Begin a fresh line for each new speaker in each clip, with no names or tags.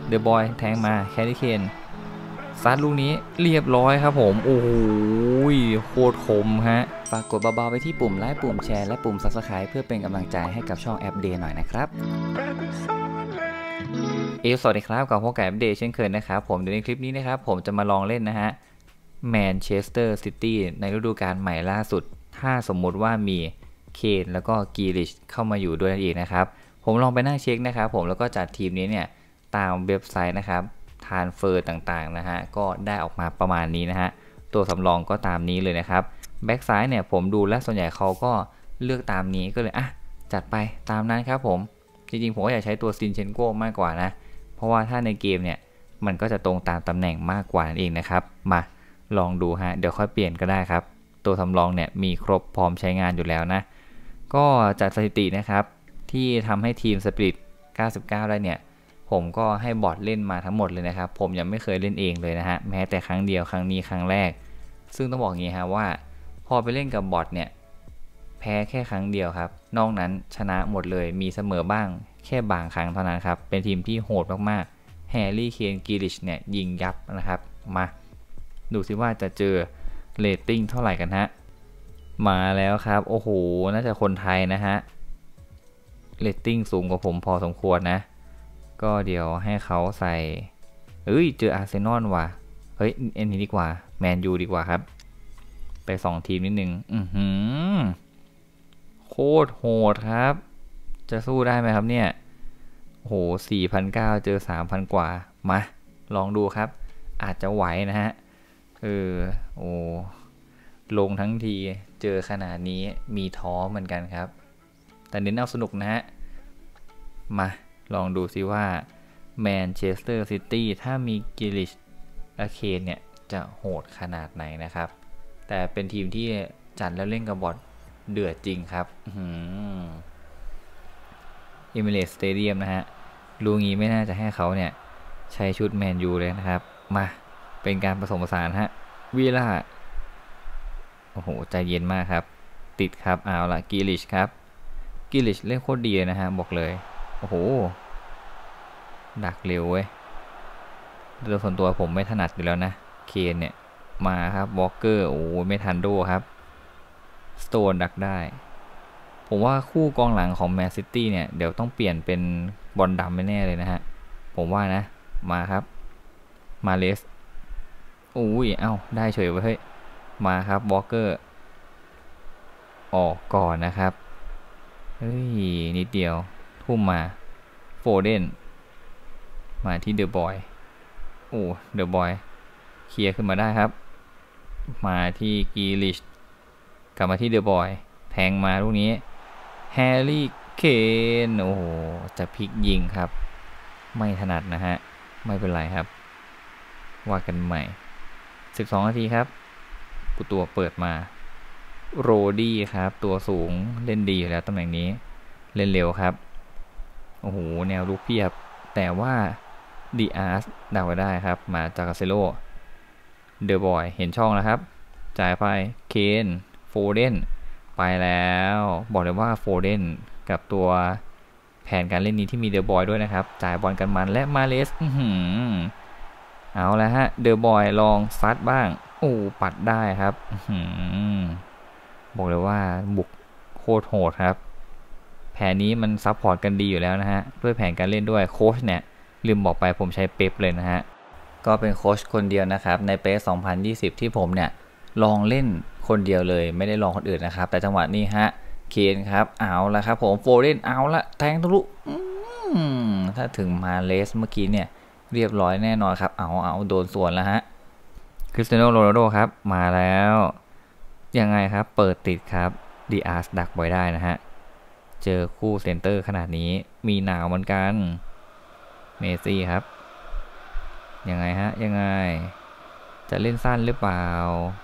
เดอะบอยแทงมาแครี่เคนซัดลูกนี้เรียบร้อยครับผมโอ้โหโคตรคมฮะฝากกดเบาๆไปที่ปุ่มไลค์ปุ่มแชร์และปุ่ม Subscribe เพื่อเป็นกำลังใจให้กับช่องแอปเดย์หน่อยนะครับสวัสดีครับกับพวกแอปเดย์เช่นเคยนะครับผมในคลิปนี้นะครับผมจะมาลองเล่นนะฮะแมนเชสเตอร์ซิตี้ในฤดูกาลใหม่ล่าสุดถ้าสมมุติว่ามีเคนแล้วก็กีริชเข้ามาอยู่ด้วยนั่นเองนะครับผมลองไปนั่งเช็คนะครับผมแล้วก็จัดทีมนี้เนี่ยตามเว็บไซต์นะครับทรานสเฟอร์ต่างๆนะฮะก็ได้ออกมาประมาณนี้นะฮะตัวสำรองก็ตามนี้เลยนะครับแบ็กซ้ายเนี่ยผมดูและส่วนใหญ่เขาก็เลือกตามนี้ก็เลยจัดไปตามนั้นครับผมจริงๆผมก็อยากใช้ตัวซินเชนโก้มากกว่านะเพราะว่าถ้าในเกมเนี่ยมันก็จะตรงตามตำแหน่งมากกว่านั่นเองนะครับมาลองดูฮะเดี๋ยวค่อยเปลี่ยนก็ได้ครับตัวสำรองเนี่ยมีครบพร้อมใช้งานอยู่แล้วนะก็จากสถิตินะครับที่ทำให้ทีมสปิริต99ได้เนี่ยผมก็ให้บอทเล่นมาทั้งหมดเลยนะครับผมยังไม่เคยเล่นเองเลยนะฮะแม้แต่ครั้งเดียวครั้งนี้ครั้งแรกซึ่งต้องบอกงี้ฮะว่าพอไปเล่นกับบอทเนี่ยแพ้แค่ครั้งเดียวครับนอกนั้นชนะหมดเลยมีเสมอบ้างแค่บางครั้งเท่านั้นครับเป็นทีมที่โหดมากๆแฮร์รี่เคนกิริชเนี่ยยิงยับนะครับมาดูซิว่าจะเจอเรตติ้งเท่าไหร่กันฮะมาแล้วครับโอ้โหน่าจะคนไทยนะฮะเรตติ้งสูงกว่าผมพอสมควรนะก็เดี๋ยวให้เขาใส่เจออาร์เซนอลว่ะเฮ้ยเอ็นนี้ดีกว่าแมนยูดีกว่าครับไป2ทีมนิดนึงโคตรโหดครับจะสู้ได้ไหมครับเนี่ยโห4,900เจอ 3,000 กว่ามาลองดูครับอาจจะไหวนะฮะโอ้ลงทั้งทีเจอขนาดนี้มีท้อเหมือนกันครับแต่เน้นเอาสนุกนะฮะมาลองดูซิว่าแมนเชสเตอร์ซิตี้ถ้ามีกิลิชและเคนเนี่ยจะโหดขนาดไหนนะครับแต่เป็นทีมที่จัดแล้วเล่นกับบอทเดือดจริงครับเอมิเรตส์สเตเดียมนะฮะลูงี้ไม่น่าจะให้เขาเนี่ยใช้ชุดแมนยูเลยนะครับมาเป็นการผสมผสานฮะวีล่าโอ้โหใจเย็นมากครับติดครับเอาละกิลิชครับกิลิชเล่นโคตรดีเลยนะฮะบอกเลยโอ้โหดักเร็วเว้ยโดยส่วนตัวผมไม่ถนัดอยู่แล้วนะเคนเนี่ยมาครับวอลเกอร์โอ้ไม่ทันโดครับสโตนดักได้ผมว่าคู่กองหลังของแมนซิตี้เนี่ยเดี๋ยวต้องเปลี่ยนเป็นบอลดำแน่เลยนะฮะผมว่านะมาครับมาเลสได้เฉยเว้ยมาครับวอลเกอร์ออกก่อนนะครับนิดเดียวทุ่มมาโฟเดนมาที่เดอะบอยเดอะบอยเคลียร์ขึ้นมาได้ครับมาที่กีลิชกลับมาที่เดอะบอยแทงมาลูกนี้แฮร์รี่เคนโอ้โหจะพลิกยิงครับไม่ถนัดนะฮะไม่เป็นไรครับว่ากันใหม่12 นาทีครับตัวเปิดมาโรดี้ครับตัวสูงเล่นดีอยู่แล้วตำแหน่งนี้เล่นเร็วครับโอ้โหแนวลุกเพียบแต่ว่าดีอาร์สดาวได้ครับมาจากาเซโลเดอะบอยเห็นช่องแล้วครับจ่ายไปเคนโฟเดนไปแล้วบอกเลยว่าโฟเดนกับตัวแผนการเล่นนี้ที่มีเดอะบอยด้วยนะครับจ่ายบอลกันมันและมาเลสเอาแล้วฮะเดอะบอยลองซัดบ้างปัดได้ครับบอกเลยว่าบุกโคตรโหดครับแผนนี้มันซับพอร์ตกันดีอยู่แล้วนะฮะด้วยแผนการเล่นด้วยโค้ชเนี่ยลืมบอกไปผมใช้เป๊ปเลยนะฮะก็เป็นโค้ชคนเดียวนะครับในเป๊ป2020ที่ผมเนี่ยลองเล่นคนเดียวเลยไม่ได้ลองคนอื่นนะครับแต่จังหวะนี้ฮะเคนครับเอาละครับผมโฟเดนเอาละแทงทะลุถ้าถึงมาเลสเมื่อกี้เนี่ยเรียบร้อยแน่นอนครับเอาโดนสวนแล้วฮะคริสเตียโนโรนัลโดครับมาแล้วยังไงครับเปิดติดครับดีอาร์สดักไว้ได้นะฮะเจอคู่เซนเตอร์ขนาดนี้มีหนาวเหมือนกันเมซี่ครับยังไงฮะยังไงจะเล่นสั้นหรือเปล่า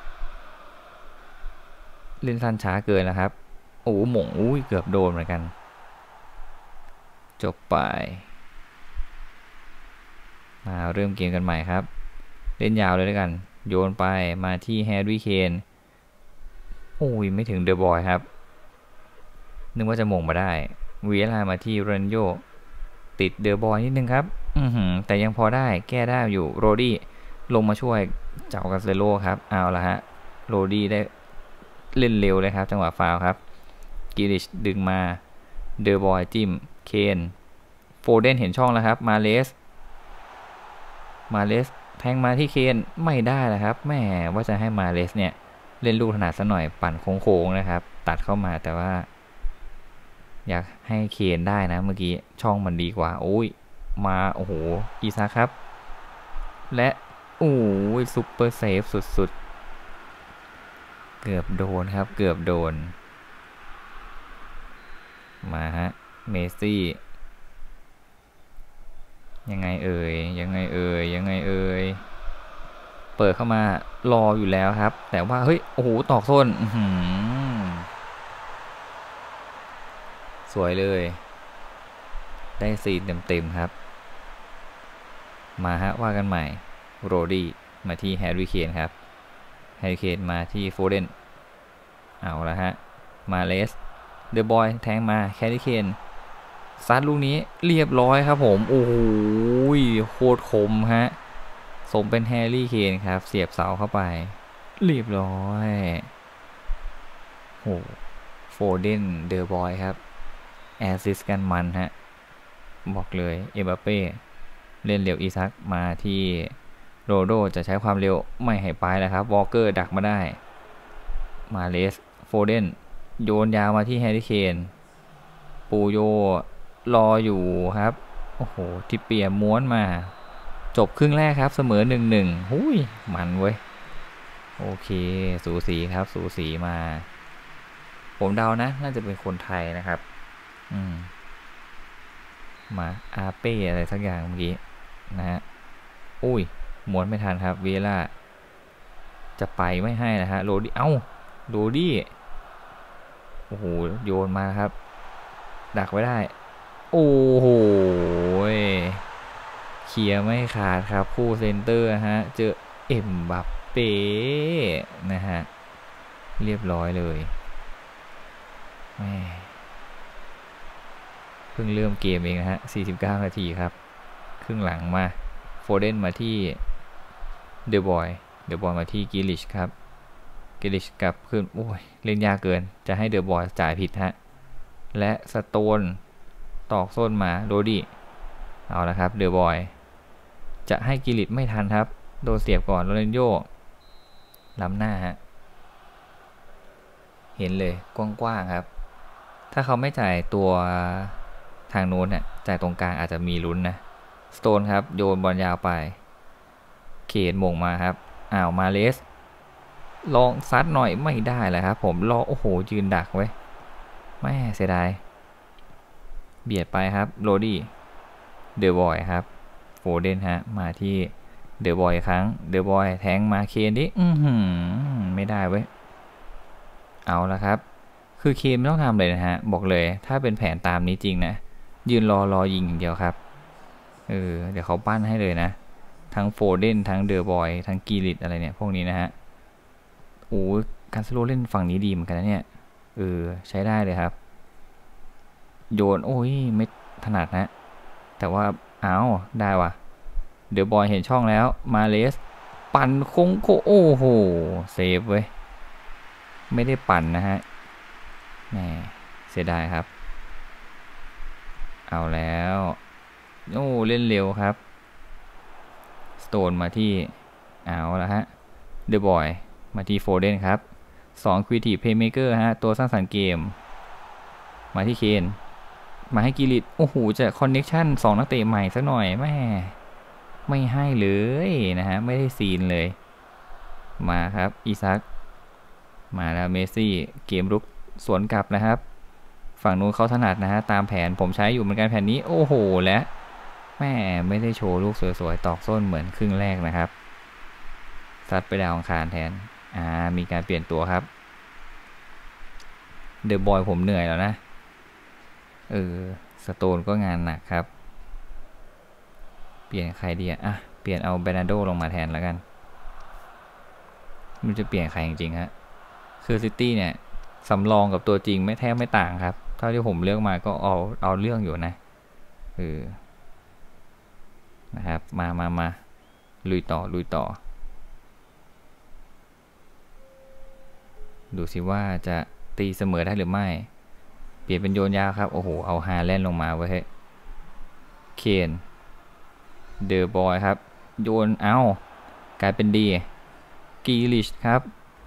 เล่นสั้นช้าเกินนะครับหม่งเกือบโดนเหมือนกันจบไปมาเริ่มเกมกันใหม่ครับเล่นยาวเลยด้วยกันโยนไปมาที่แฮร์รี่เคนไม่ถึงเดอะบอยครับนึกว่าจะหม่งมาได้วีล่ามาที่เรนโยติดเดอะบอยนิดนึงครับแต่ยังพอได้แก้ได้อยู่โรดี้ลงมาช่วยเจ้ากัสเซโลครับเอาละฮะโรดี้ได้เล่นเร็วเลยครับจังหวะฟาวครับกิลิชดึงมาเดอร์บอยจิ้มเคนโฟเดนเห็นช่องแล้วครับมาเลสแทงมาที่เคนไม่ได้นะครับแม่ว่าจะให้มาเลสเนี่ยเล่นลูกถนัดซะหน่อยปั่นโค้งๆนะครับตัดเข้ามาแต่ว่าอยากให้เคนได้นะเมื่อกี้ช่องมันดีกว่าโอ้ยมาโอ้โหอีซาครับและโอ้ยซุปเปอร์เซฟสุดๆเกือบโดนครับเกือบโดนมาฮะเมซี่ยังไงเอ่ยเปิดเข้ามารออยู่แล้วครับแต่ว่าเฮ้ยโอ้โหตอกส้นสวยเลยได้ซีนเต็มๆครับมาฮะว่ากันใหม่โรดี้มาที่แฮร์รี่เคนครับแฮร์รี่เคนมาที่โฟเดนเอาละฮะมาเลสเดอะบอยแทงมาแฮร์รี่เคนซัดลูกนี้เรียบร้อยครับผมโอ้โหโคตรคมฮะสมเป็นแฮร์รี่เคนครับเสียบเสาเข้าไปเรียบร้อยโอ้โฟเดนเดอะบอยครับแอสซิสกันมันฮะบอกเลยเอ็มบัปเป้เล่นเร็วอีซักมาที่โรโดจะใช้ความเร็วไม่ให้ไปแล้วครับวอลเกอร์ดักมาได้มาเลสโฟเดนโยนยาวมาที่แฮร์รี่เคนปูโยรออยู่ครับโอ้โหทิเปียม้วนมาจบครึ่งแรกครับเสมอ1-1หุ้ยมันเว้ยโอเคสูสีครับสูสีมาผมเดานะน่าจะเป็นคนไทยนะครับมาอาเป้อะไรสักอย่างเมื่อกี้นะฮะอุ้ยม้วนไม่ทันครับเวล่าจะไปไม่ให้นะฮะโรดี้โรดี้โอ้โหโยนมาครับดักไว้ได้โอ้โหเคลียร์ไม่ขาดครับคู่เซนเตอร์ฮะเจอเอ็มบัปเป้นะฮะเรียบร้อยเลยแม่เพิ่งเริ่มเกมเองนะฮะ49 นาทีครับครึ่งหลังมาโฟเดนมาที่เดอะบอยมาที่กิลิชครับกิลิชกลับขึ้นโอ้ยเล่นยากเกินจะให้เดอะบอยจ่ายผิดฮะและสโตนตอกส้นมาโรดี้เอาละครับเดอะบอยจะให้กิลิชไม่ทันครับโดนเสียบก่อนโรนัลโญ่ล้ำหน้าฮะเห็นเลยกว้างๆครับถ้าเขาไม่จ่ายตัวทางโน้นเนี่ยจ่ายตรงกลางอาจจะมีลุ้นนะสโตนครับโยนบอลยาวไปเขตมงมาครับมาเลสลองซัดหน่อยไม่ได้เลยครับผมรอโอ้โหยืนดักไว้ไม่เสียดายเบียดไปครับโรดี้เดอะบอยครับโฟเดนฮะมาที่เดอะบอยครั้งเดอะบอยแทงมาเคนดิไม่ได้เว้ยเอาละครับคือเคนไม่ต้องทำเลยนะฮะบอกเลยถ้าเป็นแผนตามนี้จริงนะยืนรอยิงอย่างเดียวครับเดี๋ยวเขาปั้นให้เลยนะทั้งโฟเดนทั้งเดอะบอยทั้งกีริตอะไรเนี่ยพวกนี้นะฮะโอ้การสโลเล่นฝั่งนี้ดีเหมือนกันนะเนี่ยใช้ได้เลยครับโยนโอ้ยไม่ถนัดนะแต่ว่าได้ว่ะเดอะบอยเห็นช่องแล้วมาเลสปั่นโโอ้โหเซฟเว้ยไม่ได้ปั่นนะฮะแหมเสียดายครับเอาแล้วโอ้เล่นเร็วครับสโตนมาที่เอาละฮะเดอะบอยมาที่โฟเดนครับ2 Creative Playmaker ฮะตัวสร้างสรรค์เกมมาที่เคนมาให้กิริตโอ้โหจะคอนเน็กชัน2 นักเตะใหม่สักหน่อยแม่ไม่ให้เลยนะฮะไม่ได้ซีนเลยมาครับอีซักมาแล้วเมซี่เกมรุกสวนกลับนะครับฝั่งนู้นเขาถนัดนะฮะตามแผนผมใช้อยู่เหมือนกันแผนนี้โอ้โหและแม่ไม่ได้โชว์ลูกสวยๆตอกส้นเหมือนครึ่งแรกนะครับซัดไปดาวอังคารแทนมีการเปลี่ยนตัวครับเดอะบอยผมเหนื่อยแล้วนะสโตนก็งานหนักครับเปลี่ยนใครดีเปลี่ยนเอาเบรนาโดลงมาแทนแล้วกันมันจะเปลี่ยนใครจริงๆฮะคือซิตี้เนี่ยสำรองกับตัวจริงไม่แทบไม่ต่างครับเท่าที่ผมเลือกมาก็เอาเรื่องอยู่นะนะครับมาลุยต่อดูสิว่าจะตีเสมอได้หรือไม่เปลี่ยนเป็นโยนยาวครับโอ้โหเอาฮาแลนด์ลงมาไว้ให้เคนเดอะบอยครับโยนเอากลายเป็นดีกีลิชครับ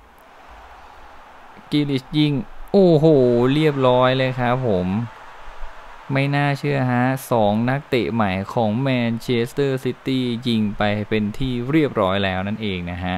กีลิชยิงโอ้โหเรียบร้อยเลยครับผมไม่น่าเชื่อฮะ2นักเตะใหม่ของแมนเชสเตอร์ซิตี้ยิงไปเป็นที่เรียบร้อยแล้วนั่นเองนะฮะ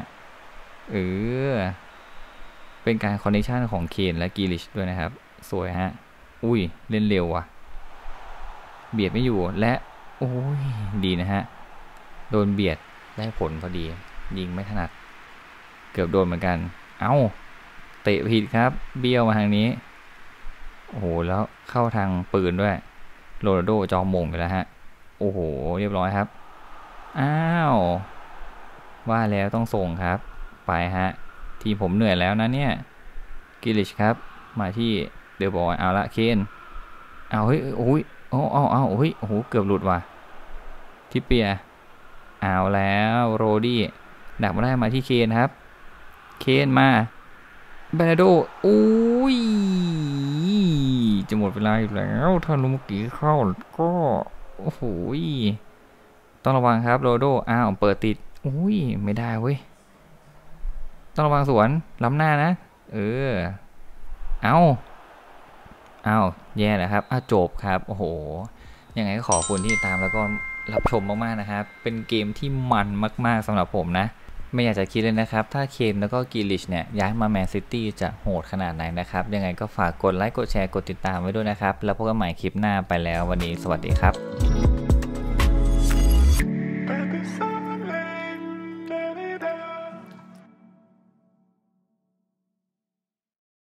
เป็นการคอนเนคชั่นของเคนและกีลิชด้วยนะครับสวยฮะอุ้ยเล่นเร็วว่ะเบียดไม่อยู่และโอ้ยดีนะฮะโดนเบียดได้ผลพอดียิงไม่ถนัดเกือบโดนเหมือนกันเอ้าเตะผิดครับเบี้ยวมาทางนี้โอ้โหแล้วเข้าทางปืนด้วยโรนัลโดจอมงไปแล้วฮะโอ้โหเรียบร้อยครับอ้าวว่าแล้วต้องส่งครับไปฮะทีผมเหนื่อยแล้วนะเนี่ยกิลิชครับมาที่เดอะบอยเอาละเคนเอาเฮ้ยโอ้ยเอาเฮ้ยโอ้โหเกือบหลุดว่ะที่เปียเอาแล้วโรดี้ดักมาได้มาที่เคนครับเคนมาเบนาโดอุ้ยจะหมดเวลาอีกแล้วถ้าลูกกี้เข้าก็โอ้โหต้องระวังครับโรโดอ้าวเปิดติดอุ้ยไม่ได้เว้ยต้องระวังสวนล้ำหน้านะเอาแย่แล้วครับจบครับโอ้โหยังไงก็ขอบคุณที่ตามแล้วก็รับชมมากๆนะครับเป็นเกมที่มันมากๆสำหรับผมนะไม่อยากจะคิดเลยนะครับถ้าเคนแล้วก็กิลิชเนี่ยย้ายมาแมนซิตี้จะโหดขนาดไหนนะครับยังไงก็ฝากกดไลค์กดแชร์กดติดตามไว้ด้วยนะครับแล้วพบกันใหม่คลิปหน้าไปแล้ววันนี้สวัสดีครับ